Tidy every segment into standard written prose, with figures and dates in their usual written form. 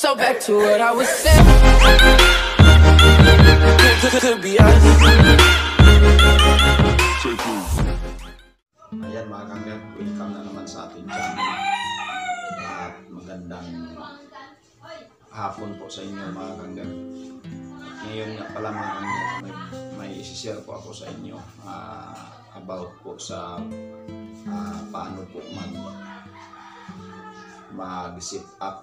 So back to what I was saying. Could be us. Ayan mga kangler, welcome na naman sa ating channel. At magandang hapon po sa inyo mga kangler. Ngayon nga pala mga kangler, may isi-share po ako sa inyo about po sa paano po mag-sit up.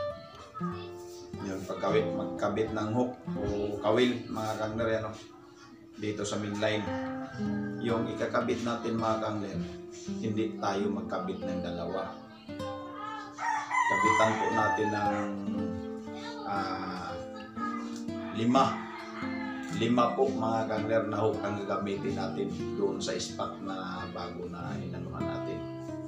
Yung magkabit ng hook o kawil mga kangler, ano, dito sa mainline. Yung ikakabit natin mga kangler, hindi tayo magkabit ng dalawa. Kabitan po natin ng lima po mga kangler na hook ang gagamitin natin doon sa spot na bago na inanuhan natin,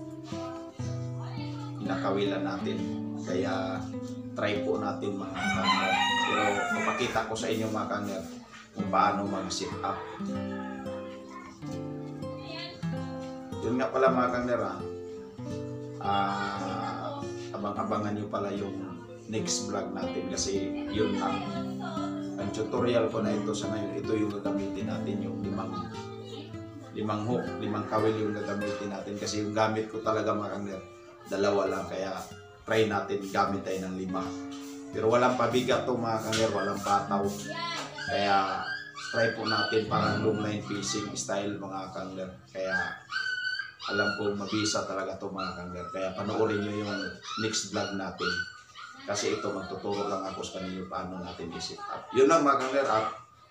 inakawilan natin. Kaya try po natin mga kangler, pero papakita ko sa inyo mga kangler kung paano mag-sit up. Yun nga pala mga kangler, abang-abangan nyo pala yung next vlog natin, kasi yun ang tutorial ko na ito sa ngayon. Ito yung gagamitin natin, yung limang hook, limang kawil yung gagamitin natin, kasi yung gamit ko talaga mga kangler dalawa lang, kaya try natin gamit tayo ng 5. Pero walang pabigat to mga kangler, walang pataw, kaya try po natin parang long line fishing style mga kangler. Kaya alam ko mabisa talaga to mga kangler, kaya panoorin nyo yung next vlog natin, kasi ito magtuturo lang ako sa kanyo paano natin i-sit up. Yun lang mga kangler, at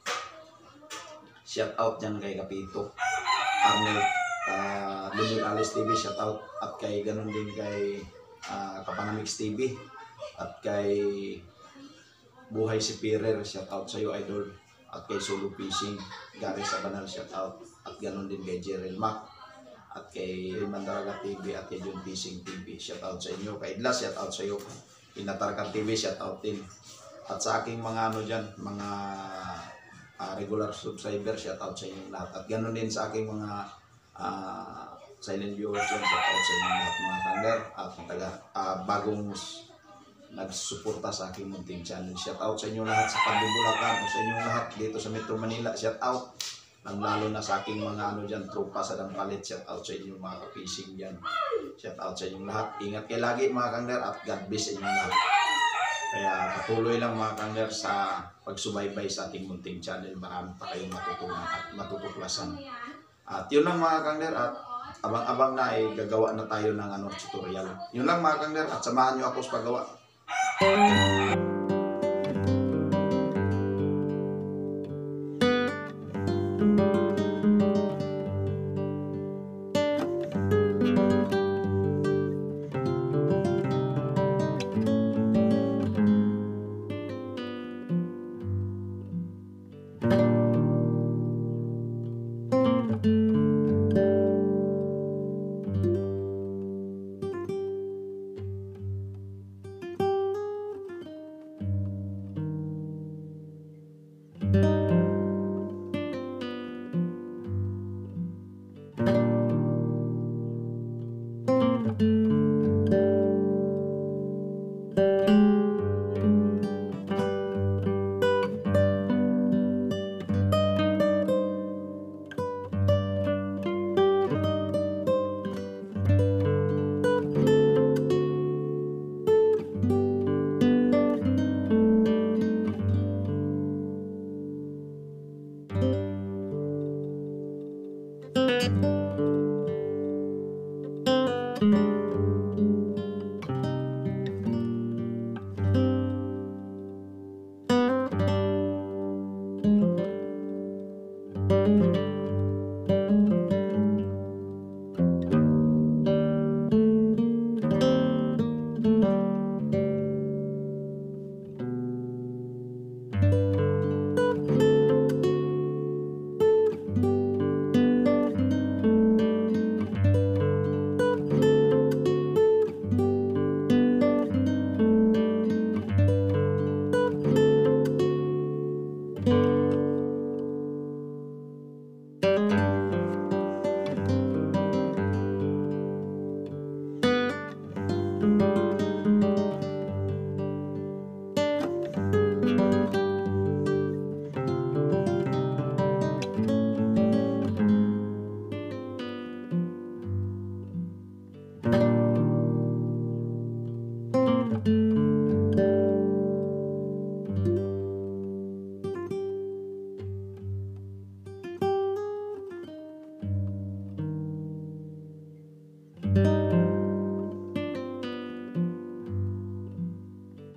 shout out dyan kay Kapito Arnel, Luming Alice TV, shout out, at kay ganun din kay Kapanamix TV, at kay Buhay si Pirer, shout out sa iyo idol, at kay Solo Fishing Gary Sabanal, shout out, at ganun din kay Jerel Mac, at kay Mandaraga TV, at kay John Fishing TV, shout out sa inyo. Kay Idlas, shout out sa iyo. Inatarkan TV, shout out din. At sa aking mga ano dyan, mga regular subscriber, shout out sa inyo lahat. At ganoon din sa aking mga silent viewers dyan, shout out sa inyo lahat mga kangler. At bagong nagsusuporta sa aking munting channel, shout out sa inyo lahat sa Pambibulacan, o sa inyo lahat dito sa Metro Manila, shout out. Lalo na sa aking mga ano dyan, tropa sa Dampalit, shout out sa inyo mga ka-fishing dyan, shout out sa inyong lahat. Ingat kayo lagi mga kangler, at God bless sa inyong lahat. Kaya patuloy lang mga kangler sa pagsubaybay sa ating munting channel. Marami pa kayong matutunan at matutuklasan. At yun lang mga kangler, at abang-abang na ay gagawa na tayo ng tutorial. Yun lang mga kangler, at samahan nyo ako sa paggawa.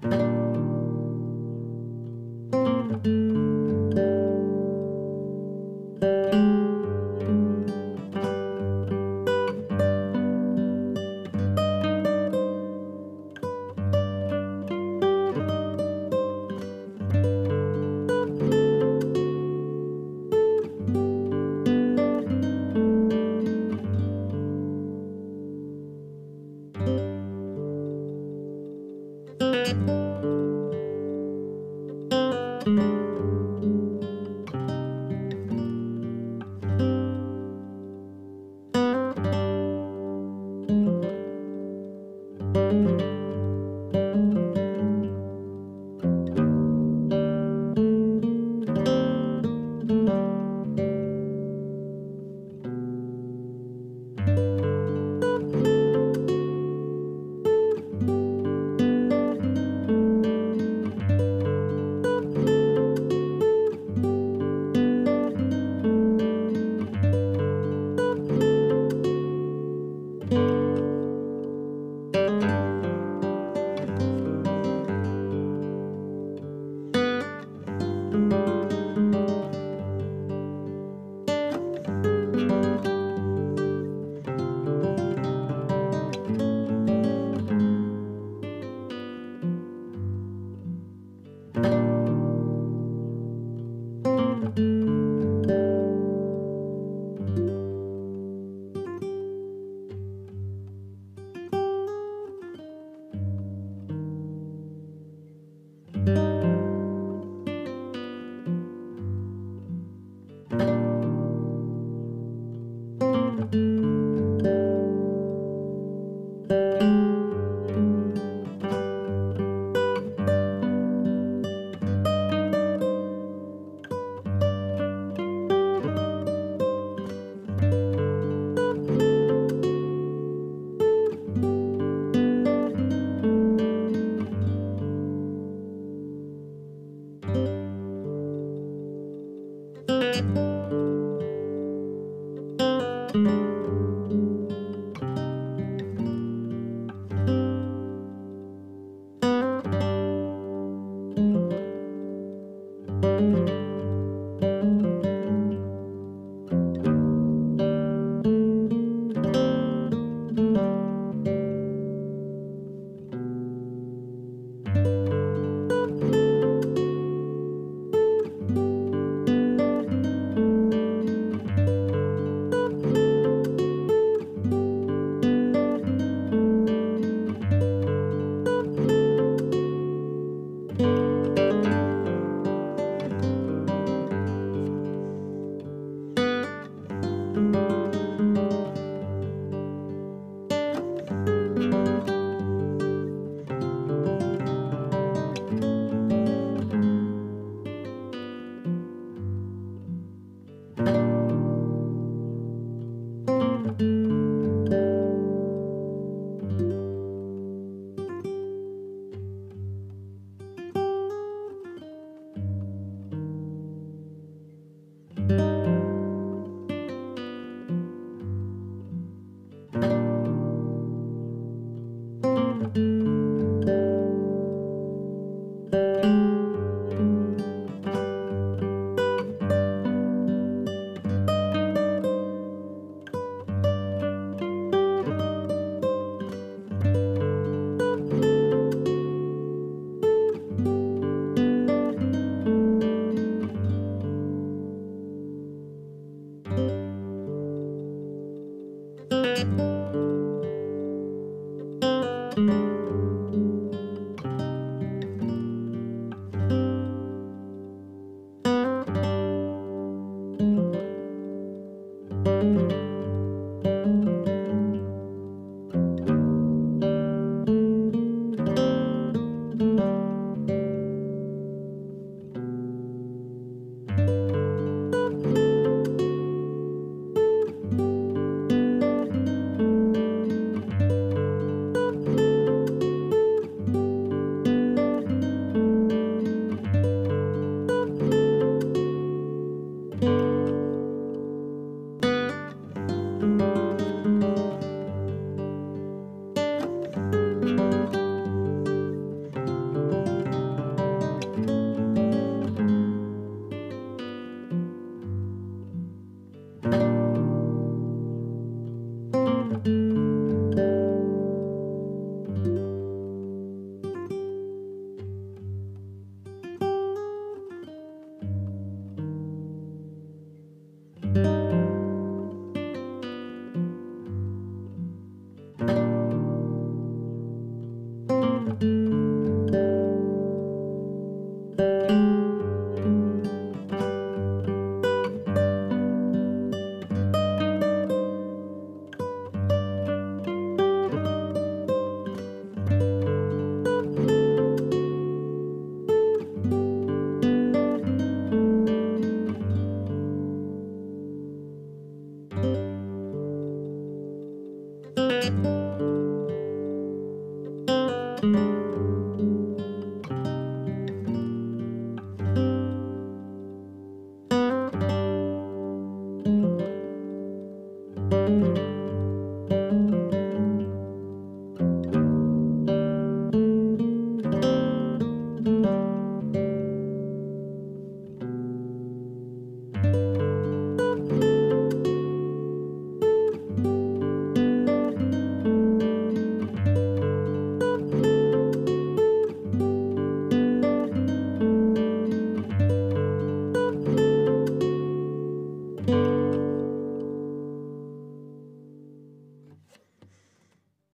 Thank